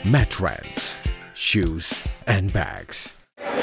Matrans, shoes and bags.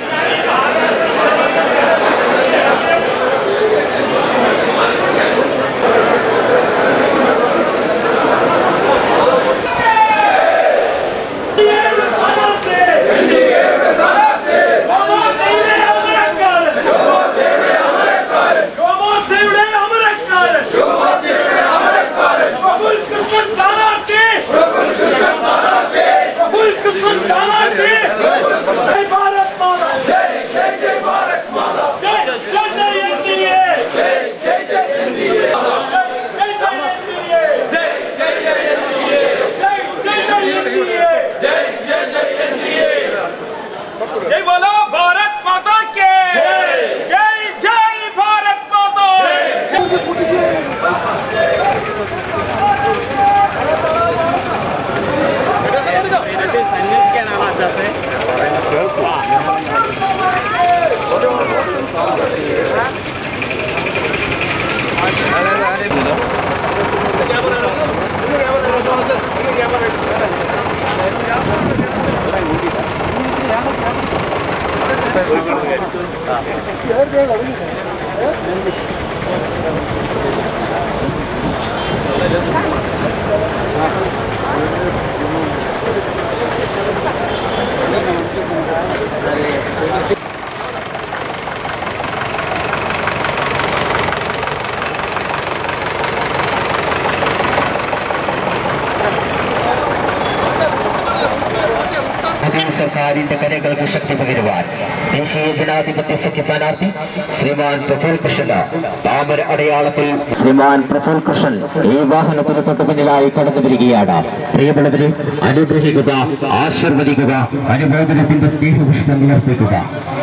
സർക്കാരിന്റെ കരകൾക്ക് ശക്തി പകരുവാൻ ദേശീയ ജനാധിപത്യ സഖ്യ സ്ഥാനാർത്ഥി ശ്രീമാൻ പ്രഫുൽ കൃഷ്ണൻ താമര അടയാളത്തിൽ ശ്രീമാൻ പ്രഫുൽ കൃഷ്ണൻ ഈ വാഹനത്തിന് തൊട്ട് പിന്നിലായി കടന്നു വരികയാണ്. പ്രിയമുള്ളവരെ, അനുഗ്രഹിക്കുക, ആശീർവദിക്കുക, അനുമോദനത്തിന്റെ സ്നേഹപുഷ്പങ്ങൾ അർപ്പിക്കുക.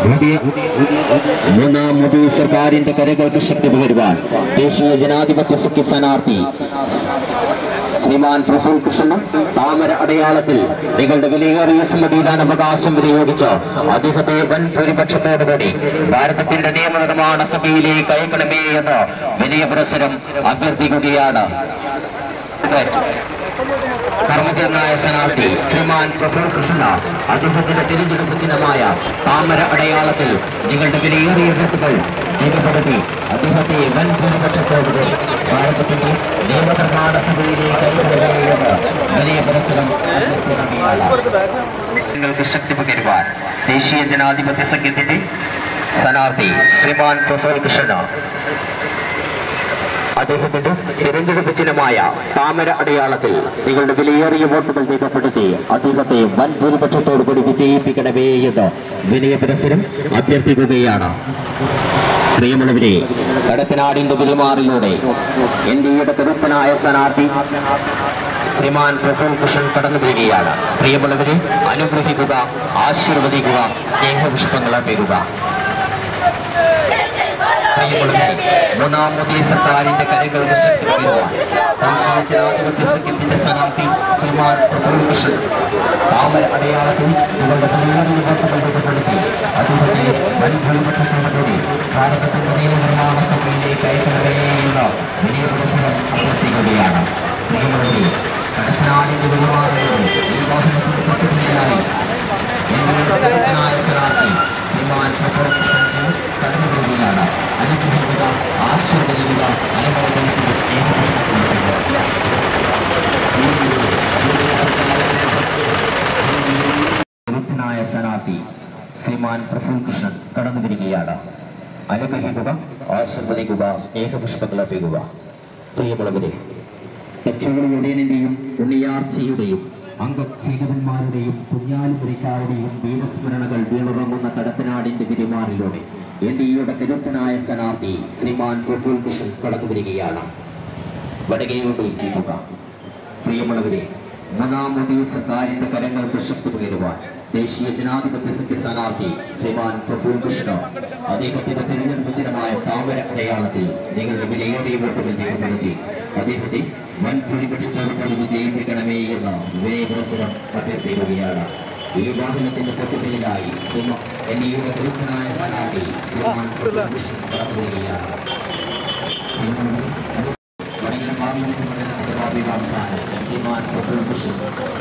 മൂന്നാം മോദി സർക്കാരിന്റെ കരകൾക്ക് ശക്തി പകരുവാൻ ദേശീയ ജനാധിപത്യ സഖ്യ സ്ഥാനാർത്ഥി ശ്രീമാൻ പ്രഫുൽ കൃഷ്ണൻ താമര അടയാളത്തിൽ നിങ്ങളുടെ വിലയേറിയ സമ്മതിദാന അവകാശം വിനിയോഗിച്ച് അദ്ദേഹത്തെ വൻ ഭൂരിപക്ഷത്തോടുകൂടി ഭാരതത്തിന്റെ നിയമനിർമ്മാണ സഭയിലേക്ക് അയക്കണമേ എന്ന് വിനയ പുരസ്സരം അഭ്യർത്ഥിക്കുകയാണ്. കർമ്മജനായ സ്ഥാനാർത്ഥി ശ്രീമാൻ പ്രഫുൽ കൃഷ്ണൻ അദ്ദേഹത്തിന്റെ തിരഞ്ഞെടുപ്പ് ചിഹ്നമായ താമര അടയാളത്തിൽ നിങ്ങളുടെ വിലയേറിയ വോട്ടുകൾ രേഖപ്പെടുത്തി അദ്ദേഹത്തെ വൻ ഭൂരിപക്ഷത്തോടുകൂടി ഭാരതത്തിന്റെ നിയമനിർമ്മാണ സഭയിലേക്ക് അയക്കണമെന്ന് വലിയ പുരസ്സരം നിങ്ങൾക്ക് ശക്തി പകരുവാൻ ദേശീയ ജനാധിപത്യ സഖ്യത്തിന്റെ സ്ഥാനാർത്ഥി ശ്രീമാൻ പ്രഫുൽ കൃഷ്ണൻ അദ്ദേഹത്തിന്റെ തിരഞ്ഞെടുപ്പ് ചിഹ്നമായ താമര അടയാളത്തിൽ നിങ്ങളുടെ വിലയേറിയ വോട്ടുകൾ രേഖപ്പെടുത്തി അദ്ദേഹത്തെ വൻ ഭൂരിപക്ഷത്തോടുകൂടി വിജയിപ്പിക്കണമേ എന്ന് വിനയ പുരസ്സരം അഭ്യർത്ഥിക്കുകയാണ്. പ്രിയമുള്ളവരെ, കടത്തനാടിന്റെ പെരുമാറിലൂടെ ഇന്ത്യയുടെ കരുത്തനായ സ്ഥാനാർത്ഥി ശ്രീമാൻ പ്രഫുൽ കൃഷ്ണൻ കടന്നു വരികയാണ്. പ്രിയമുള്ളവരെ, അനുഗ്രഹിക്കുക, ആശീർവദിക്കുക, സ്നേഹപുഷ്പങ്ങൾ അർപ്പിക്കുക. മൂന്നാം മോദി സർക്കാരിന്റെ കരകൾക്ക് ശക്തി പകരുവാൻ ദേശീയ ജനാധിപത്യ സഖ്യത്തിന്റെ സ്ഥാനാർത്ഥി ശ്രീമാൻ പ്രഫുൽ കൃഷ്ണൻ താമര അടയാളത്തിൽ നിങ്ങളുടെ വിലയേറിയ വോട്ടുകൾ രേഖപ്പെടുത്തി അദ്ദേഹത്തെ വൻ ഭൂരിപക്ഷത്തോടുകൂടി ഭാരതത്തിന്റെ നിയമനിർമ്മാണ സഭയിലേക്ക് അയക്കണമേ എന്ന വലിയ പുരസ്സരം അഭ്യർത്ഥിക്കുകയാണ്. പ്രിയമുള്ളവരെ, കടത്തനാടിന്റെ പെരുമാറുന്നത് ഈ വാഹനത്തിന്റെ തൊട്ടുപിന്നിലായി ഇന്ത്യയുടെ സ്ഥാനാർത്ഥി ശ്രീമാൻ പ്രഫുൽ കൃഷ്ണൻ കടന്നു വരികയാണ്. അനുഗ്രഹിക്കുക, ആശീർവദിക്കുക, അനുമോദനത്തിന്റെ സ്നേഹപുഷ്പങ്ങൾ കരുത്തനായ സ്ഥാനാർത്ഥി ശ്രീമാൻ പ്രഫുൽ കൃഷ്ണൻ കടന്നു വരികയാണ്. അനുഗ്രഹിക്കുക, ആശീർവദിക്കുക, സ്നേഹപുഷ്പങ്ങൾ അർപ്പിക്കുക. പ്രിയമുള്ളവരെ, കച്ചവടയുടെയും ഉണ്ണിയാർച്ചയുടെയും അംഗചേകന്മാരുടെയും കുഞ്ഞാലിമുറിക്കാരുടെയും വീരസ്മരണകൾ വീണുറങ്ങുന്ന കടത്തനാടിന്റെ പെരുമാറിലൂടെ ഇന്ത്യയുടെ കരുത്തനായ സ്ഥാനാർത്ഥി ശ്രീമാൻ പ്രഫുൽ കൃഷ്ണൻ കടന്നു വരികയാണ്. വടകയോട് എത്തിക്കുക. പ്രിയമുള്ളവരെ, മൂന്നാം മോദി സർക്കാരിന്റെ കരങ്ങൾക്ക് ശക്തി പകരുവാൻ ദേശീയ ജനാധിപത്യ സഖ്യ സ്ഥാനാർത്ഥി ശ്രീമാൻ പ്രഫുൽ കൃഷ്ണൻ അദ്ദേഹത്തിന്റെ തിരഞ്ഞെടുപ്പ് ചിഹ്നമായ താമര അടയാളത്തിൽ നിങ്ങളുടെ വിലയേറിയ വോട്ടുകൾ രേഖപ്പെടുത്തി അദ്ദേഹത്തെ വൻ ഭൂരിപക്ഷത്തോടുകൂടി വിജയിപ്പിക്കണമേ എന്ന് വിനയ പുരസ്സരം അഭ്യർത്ഥിക്കുകയാണ്. ഈ വാഹനത്തിന്റെ തൊട്ടുപിന്നിലായി ഇന്ത്യയുടെ കരുത്തനായ സ്ഥാനാർത്ഥി ശ്രീമാൻ പ്രഫുൽ കൃഷ്ണൻ കടന്നു വരികയാണ്. വാഗ്ദാനം ശ്രീമാൻ പ്രഫുൽ കൃഷ്ണൻ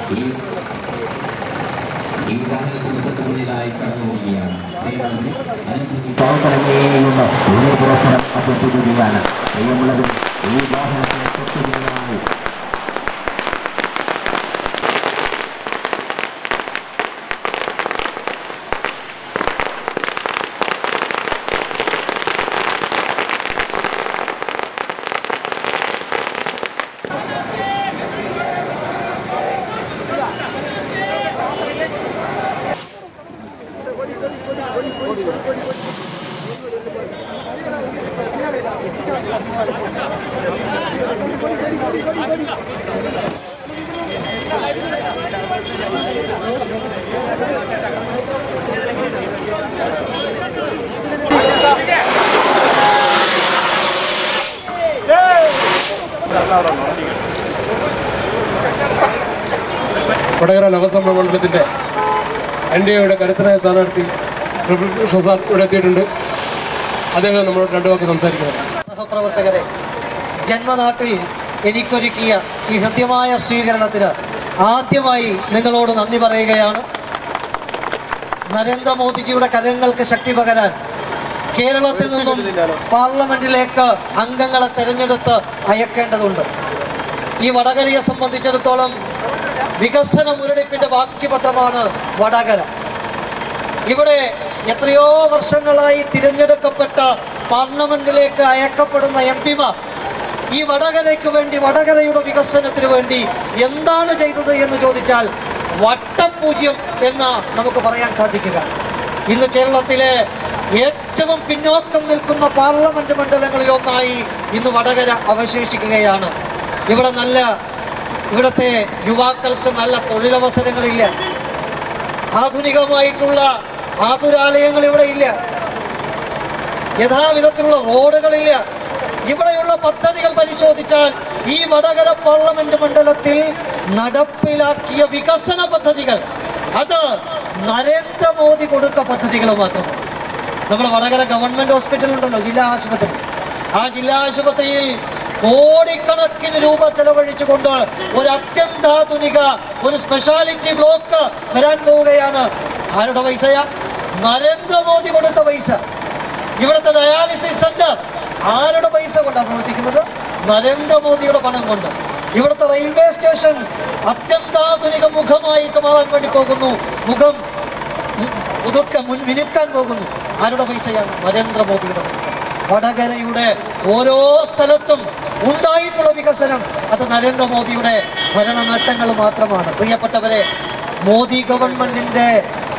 ഈ വാഹനത്തിന് മുന്നിലായി കടന്നുപോവുകയാണ്. പ്രവർത്തനങ്ങളിലുള്ള ഒരു പുരസ്കാരം അഭ്യർത്ഥിക്കുകയാണ്. പ്രിയമുള്ളവർ, ഈ വാഹനത്തിന് തൊട്ടുപിന്നിലായി വടകര ലോകസഭാ മണ്ഡലത്തിന്റെ NDAയുടെ കരുത്തനായ സ്ഥാനാർത്ഥി പ്രഫുൽ കൃഷ്ണ സാർ ഇവിടെ എത്തിയിട്ടുണ്ട്. അദ്ദേഹം നമ്മളോട് രണ്ടു വാക്ക് സംസാരിക്കുന്നത്. സഹപ്രവർത്തകരെ, ജന്മനാട്ടിൽ എനിക്കൊരുക്കിയ ഈ ഹൃദ്യമായ സ്വീകരണത്തിന് ആദ്യമായി നിങ്ങളോട് നന്ദി പറയുകയാണ്. നരേന്ദ്രമോദിജിയുടെ കരങ്ങൾക്ക് ശക്തി പകരാൻ കേരളത്തിൽ നിന്നും പാർലമെന്റിലേക്ക് അംഗങ്ങളെ തെരഞ്ഞെടുത്ത് അയക്കേണ്ടതുണ്ട്. ഈ വടകരയെ സംബന്ധിച്ചിടത്തോളം വികസന മുരടിപ്പിന്റെ ബാക്കിപത്രമാണ് വടകര. ഇവിടെ എത്രയോ വർഷങ്ങളായി തിരഞ്ഞെടുക്കപ്പെട്ട പാർലമെന്റിലേക്ക് അയക്കപ്പെടുന്ന MP-മാർ ഈ വടകരയ്ക്ക് വേണ്ടി, വടകരയുടെ വികസനത്തിന് വേണ്ടി എന്താണ് ചെയ്തത് എന്ന് ചോദിച്ചാൽ വട്ടപൂജ്യം എന്ന് നമുക്ക് പറയാൻ സാധിക്കുക. ഇന്ന് കേരളത്തിലെ ഏറ്റവും പിന്നോക്കം നിൽക്കുന്ന പാർലമെന്റ് മണ്ഡലങ്ങളിലൊന്നായി ഇന്ന് വടകര അവശേഷിക്കുകയാണ്. ഇവിടുത്തെ യുവാക്കൾക്ക് നല്ല തൊഴിലവസരങ്ങളില്ല. ആധുനികമായിട്ടുള്ള ആതുരാലയങ്ങൾ ഇവിടെ ഇല്ല. യഥാവിധത്തിലുള്ള റോഡുകളില്ല. ഇവിടെയുള്ള പദ്ധതികൾ പരിശോധിച്ചാൽ ഈ വടകര പാർലമെന്റ് മണ്ഡലത്തിൽ നടപ്പിലാക്കിയ വികസന പദ്ധതികൾ അത് നരേന്ദ്രമോദി കൊടുത്ത പദ്ധതികൾ മാത്രമാണ്. നമ്മുടെ വടകര ഗവൺമെന്റ് ഹോസ്പിറ്റൽ ഉണ്ടല്ലോ, ജില്ലാ ആശുപത്രി. ആ ജില്ലാ ആശുപത്രിയിൽ കോടിക്കണക്കിന് രൂപ ചെലവഴിച്ചുകൊണ്ട് ഒരു അത്യന്താധുനിക ഒരു സ്പെഷ്യാലിറ്റി ബ്ലോക്ക് വരാൻ പോവുകയാണ്. ആരുടെ പൈസയാ? നരേന്ദ്രമോദി കൊടുത്ത പൈസ. ഇവിടുത്തെ ഡയാലിസിസ് സെന്റർ ആരുടെ പൈസ കൊണ്ടാണ് പ്രവർത്തിക്കുന്നത്? നരേന്ദ്രമോദിയുടെ പണം കൊണ്ട്. ഇവിടുത്തെ റെയിൽവേ സ്റ്റേഷൻ അത്യന്താധുനിക മുഖമായിട്ട് മാറാൻ വേണ്ടി പോകുന്നു. മുഖം മിനുക്കാൻ പോകുന്നു. ആരുടെ പൈസയാണ്? നരേന്ദ്രമോദിയുടെ പൈസ. വടകരയുടെ ഓരോ സ്ഥലത്തും ഉണ്ടായിട്ടുള്ള വികസനം അത് നരേന്ദ്രമോദിയുടെ ഭരണ നേട്ടങ്ങൾ മാത്രമാണ്. പ്രിയപ്പെട്ടവരെ, മോദി ഗവൺമെന്റിന്റെ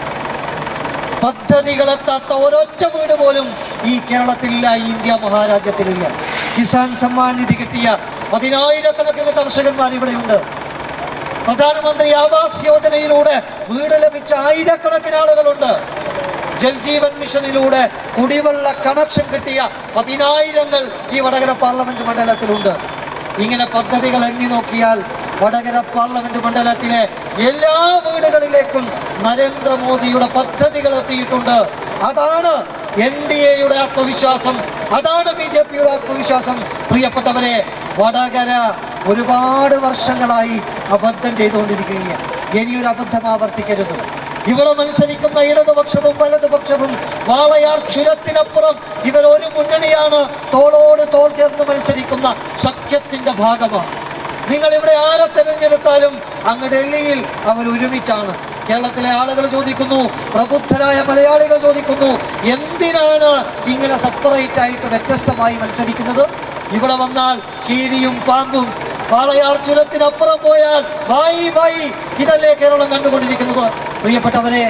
പദ്ധതികളെത്താത്ത ഒരൊറ്റ വീട് പോലും ഈ കേരളത്തിലില്ല, ഈ ഇന്ത്യ മഹാരാജ്യത്തിലില്ല. കിസാൻ സമ്മാൻ നിധി കിട്ടിയ 10,000-കണക്കിന് കർഷകന്മാർ ഇവിടെയുണ്ട്. പ്രധാനമന്ത്രി ആവാസ് യോജനയിലൂടെ വീട് ലഭിച്ച 1000-കണക്കിന് ആളുകളുണ്ട്. ജൽജീവൻ മിഷനിലൂടെ കുടിവെള്ള കണക്ഷൻ കിട്ടിയ 10,000-ങ്ങൾ ഈ വടകര പാർലമെന്റ് മണ്ഡലത്തിലുണ്ട്. ഇങ്ങനെ പദ്ധതികൾ എണ്ണി നോക്കിയാൽ വടകര പാർലമെന്റ് മണ്ഡലത്തിലെ എല്ലാ വീടുകളിലേക്കും നരേന്ദ്രമോദിയുടെ പദ്ധതികൾ എത്തിയിട്ടുണ്ട്. അതാണ് NDAയുടെ ആത്മവിശ്വാസം, അതാണ് BJPയുടെ ആത്മവിശ്വാസം. പ്രിയപ്പെട്ടവരെ, വടകര ഒരുപാട് വർഷങ്ങളായി അബദ്ധം ചെയ്തുകൊണ്ടിരിക്കുകയാണ്. ഇനിയൊരു അബദ്ധം ആവർത്തിക്കരുത്. ഇവിടെ മത്സരിക്കുന്ന ഇടതുപക്ഷവും വലതുപക്ഷവും വാളയാർ ചുരത്തിനപ്പുറം ഇവരൊരു മുന്നണിയാണ്. തോളോട് തോൾ ചേർന്ന് മത്സരിക്കുന്ന സഖ്യത്തിന്റെ ഭാഗമാണ്. നിങ്ങൾ ഇവിടെ ആരെ തെരഞ്ഞെടുത്താലും അങ്ങ് ഡൽഹിയിൽ അവർ ഒരുമിച്ചാണ്. കേരളത്തിലെ ആളുകൾ ചോദിക്കുന്നു, പ്രബുദ്ധരായ മലയാളികൾ ചോദിക്കുന്നു, എന്തിനാണ് ഇങ്ങനെ സെപ്പറേറ്റ് ആയിട്ട് വ്യത്യസ്തമായി മത്സരിക്കുന്നത്? ഇവിടെ വന്നാൽ കീരിയും പാമ്പും, വാളയാർ ചുരത്തിനപ്പുറം പോയാൽ വായി ഇതല്ലേ കേരളം കണ്ടുകൊണ്ടിരിക്കുന്നത്. പ്രിയപ്പെട്ടവരെ,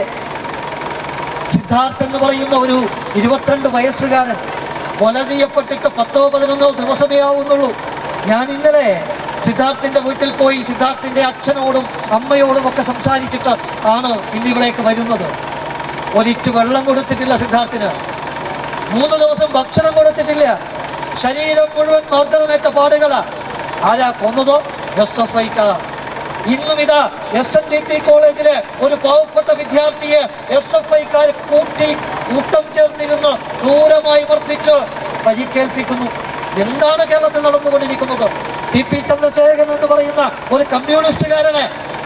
സിദ്ധാർത്ഥ് എന്ന് പറയുന്ന ഒരു 22 വയസ്സുകാരൻ കൊല ചെയ്യപ്പെട്ടിട്ട് 10-11 ദിവസമേ ആവുന്നുള്ളൂ. ഞാൻ ഇന്നലെ സിദ്ധാർത്ഥിന്റെ വീട്ടിൽ പോയി സിദ്ധാർത്ഥിന്റെ അച്ഛനോടും അമ്മയോടും ഒക്കെ സംസാരിച്ചിട്ട് ആണ് ഇന്നിവിടേക്ക് വരുന്നത്. ഒരിറ്റ് വെള്ളം കൊടുത്തിട്ടില്ല സിദ്ധാർത്ഥിന്. 3 ദിവസം ഭക്ഷണം കൊടുത്തിട്ടില്ല. ശരീരം മുഴുവൻ മർദ്ദനമേറ്റ പാടുകളാ. ആരാ കൊന്നതോ? SFI-ക്കാർ. ഇന്നും ഇതാ SNDP കോളേജിലെ ഒരു പാവപ്പെട്ട വിദ്യാർത്ഥിയെ SFI-ക്കാർ കൂട്ടം ചേർന്നിരുന്ന് ക്രൂരമായി മർദ്ദിച്ച് പരിക്കേൽപ്പിക്കുന്നു. എന്താണ് കേരളത്തിൽ നടന്നുകൊണ്ടിരിക്കുന്നത്? ടി.പി. ചന്ദ്രശേഖരൻ എന്ന് പറയുന്ന ഒരു കമ്മ്യൂണിസ്റ്റുകാരനെ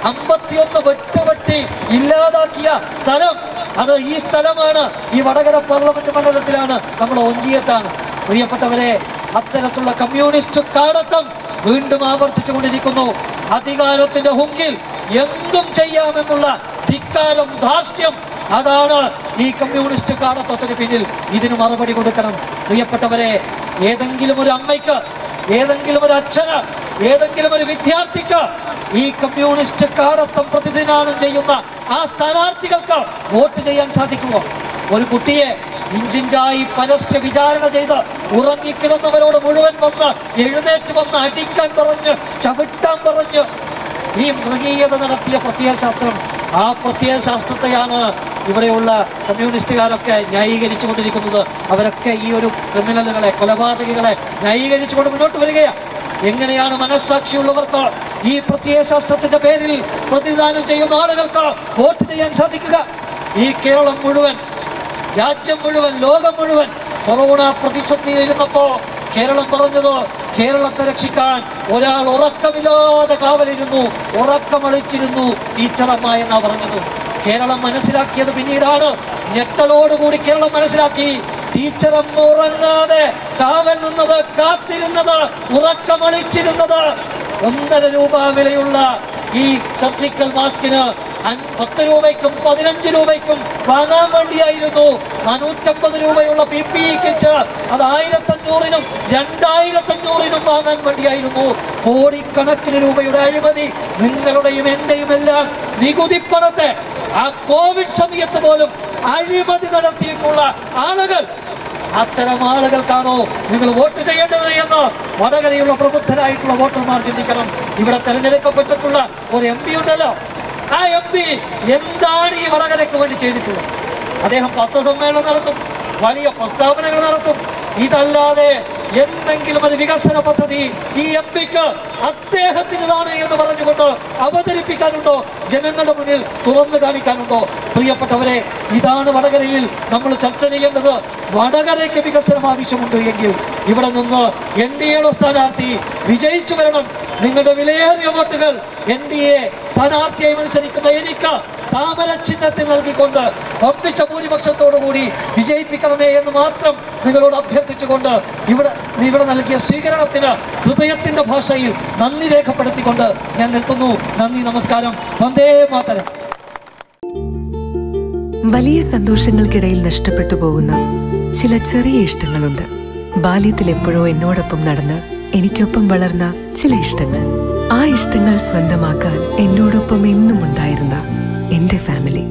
51 വെട്ടുവെട്ടി ഇല്ലാതാക്കിയ സ്ഥലം, അത് ഈ സ്ഥലമാണ്. ഈ വടകര പാർലമെന്റ് മണ്ഡലത്തിലാണ്, നമ്മുടെ ഒഞ്ചിയത്താണ്. പ്രിയപ്പെട്ടവരെ, അത്തരത്തിലുള്ള കമ്മ്യൂണിസ്റ്റ് കാടത്തം വീണ്ടും ആവർത്തിച്ചുകൊണ്ടിരിക്കുന്നു. അധികാരത്തിന്റെ ഹുങ്കിൽ എന്തും ചെയ്യാമെന്നുള്ള ധിക്കാരം, ധാർഷ്ട്യം, അതാണ് ഈ കമ്മ്യൂണിസ്റ്റ് കാടത്വത്തിന് പിന്നിൽ. ഇതിന് മറുപടി കൊടുക്കണം. പ്രിയപ്പെട്ടവരെ, ഏതെങ്കിലും ഒരു അമ്മയ്ക്ക്, ഏതെങ്കിലും ഒരു അച്ഛന്, ഏതെങ്കിലും ഒരു വിദ്യാർത്ഥിക്ക് ഈ കമ്മ്യൂണിസ്റ്റ് കാടത്തം പ്രതിദിനം ചെയ്യുന്ന ആ സ്ഥാനാർത്ഥികൾക്ക് വോട്ട് ചെയ്യാൻ സാധിക്കുമോ? ഒരു കുട്ടിയെ ഇഞ്ചിഞ്ചായി പരസ്യ വിചാരണ ചെയ്ത് ഉറങ്ങിക്കിടന്നവരോട് മുഴുവൻ വന്ന് എഴുന്നേറ്റ് വന്ന് അടിക്കാൻ പറഞ്ഞ്, ചവിട്ടാൻ പറഞ്ഞ് ഈ മൃഗീയത നടത്തിയ പ്രത്യയശാസ്ത്രം, ആ പ്രത്യയശാസ്ത്രത്തെയാണ് ഇവിടെയുള്ള കമ്മ്യൂണിസ്റ്റുകാരൊക്കെ ന്യായീകരിച്ചു കൊണ്ടിരിക്കുന്നത്. അവരൊക്കെ ഈ ഒരു ക്രിമിനലുകളെ, കൊലപാതകികളെ ന്യായീകരിച്ചുകൊണ്ട് മുന്നോട്ട് വരികയാണ്. എങ്ങനെയാണ് മനസ്സാക്ഷിയുള്ളവർക്ക് ഈ പ്രത്യയശാസ്ത്രത്തിന്റെ പേരിൽ പ്രതിദാനം ചെയ്യുന്ന ആളുകൾക്ക് വോട്ട് ചെയ്യാൻ സാധിക്കുക? ഈ കേരളം മുഴുവൻ, രാജ്യം മുഴുവൻ, ലോകം മുഴുവൻ കൊറോണ പ്രതിസന്ധിയിലിരുന്നപ്പോ കേരളം പറഞ്ഞത്, കേരളത്തെ രക്ഷിക്കാൻ ഒരാൾ ഉറക്കമില്ലാതെ കാവലിരുന്നു, ഉറക്കമളിച്ചിരുന്നു, ടീച്ചറമ്മ എന്നാ പറഞ്ഞത്. കേരളം മനസ്സിലാക്കിയത് പിന്നീടാണ്. ഞെട്ടലോടുകൂടി കേരളം മനസ്സിലാക്കി, ടീച്ചറമ്മ ഉറങ്ങാതെ കാവൽ നിന്നത്, കാത്തിരുന്നത്, ഉറക്കമളിച്ചിരുന്നത് 1.5 രൂപ വിലയുള്ള ഈ സർജിക്കൽ മാസ്കിന് 10 രൂപയ്ക്കും 15 രൂപയ്ക്കും വാങ്ങാൻ വേണ്ടിയായിരുന്നു. 450 രൂപയുള്ള PPE കിറ്റ് അത് 1500-നും 2500-നും വാങ്ങാൻ വേണ്ടിയായിരുന്നു. കോടിക്കണക്കിന് രൂപയുടെ അഴിമതി, നിങ്ങളുടെയും എന്റെയും എല്ലാം നികുതിപ്പണത്തെ ആ കോവിഡ് സമയത്ത് പോലും അഴിമതി നടത്തിയിട്ടുള്ള ആളുകൾ, അത്തരം ആളുകൾക്കാണോ നിങ്ങൾ വോട്ട് ചെയ്യേണ്ടത് എന്ന് വടകരയുള്ള പ്രബുദ്ധരായിട്ടുള്ള വോട്ടർമാർ ചിന്തിക്കണം. ഇവിടെ തെരഞ്ഞെടുക്കപ്പെട്ടിട്ടുള്ള ഒരു MP ഉണ്ടല്ലോ, ആ MP എന്താണ് ഈ വടകരയ്ക്ക് വേണ്ടി ചെയ്തിട്ടുള്ളത്? അദ്ദേഹം പത്രസമ്മേളനം നടത്തും, വലിയ പ്രസ്താവനകൾ നടത്തും. ഇതല്ലാതെ എന്തെങ്കിലും ഒരു വികസന പദ്ധതി ഈ MP-ക്ക് അദ്ദേഹത്തിൻ്റെതാണ് എന്ന് പറഞ്ഞുകൊണ്ട് അവതരിപ്പിക്കാനുണ്ടോ? ജനങ്ങളുടെ മുന്നിൽ തുറന്നു കാണിക്കാനുണ്ടോ? പ്രിയപ്പെട്ടവരെ, ഇതാണ് വടകരയിൽ നമ്മൾ ചർച്ച ചെയ്യേണ്ടത്. വടകരയ്ക്ക് വികസനം ആവശ്യമുണ്ട് എങ്കിൽ ഇവിടെ നിന്ന് NDA സ്ഥാനാർത്ഥി വിജയിച്ചു വരണം. നിങ്ങളുടെ വിലയേറിയ വോട്ടുകൾ NDA സ്ഥാനാർത്ഥിയായി മത്സരിക്കുന്ന എനിക്ക് താമര ചിഹ്നത്തിൽ നൽകിക്കൊണ്ട് വമ്പിച്ച ഭൂരിപക്ഷത്തോടുകൂടി വിജയിപ്പിക്കണമേ എന്ന് മാത്രം നിങ്ങളോട് അഭ്യർത്ഥിച്ചുകൊണ്ട് ഇവിടെ നൽകിയ സ്വീകരണത്തിന് ഹൃദയത്തിന്റെ ഭാഷയിൽ നന്ദി രേഖപ്പെടുത്തിക്കൊണ്ട് ഞാൻ നിർത്തുന്നു. നന്ദി, നമസ്കാരം. വന്ദേ മാതരം. വലിയ സന്തോഷങ്ങൾക്കിടയിൽ നഷ്ടപ്പെട്ടു പോകുന്ന ചില ചെറിയ ഇഷ്ടങ്ങളുണ്ട്. ബാല്യത്തിൽ എപ്പോഴോ എന്നോടൊപ്പം നടന്ന് എനിക്കൊപ്പം വളർന്ന ചില ഇഷ്ടങ്ങൾ. ആ ഇഷ്ടങ്ങൾ സ്വന്തമാക്കാൻ എന്നോടൊപ്പം എന്നും ഉണ്ടായിരുന്ന എന്റെ ഫാമിലി.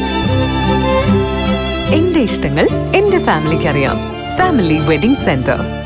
എന്റെ ഇഷ്ടങ്ങൾ എന്റെ ഫാമിലിക്ക് അറിയാം. Family wedding centre.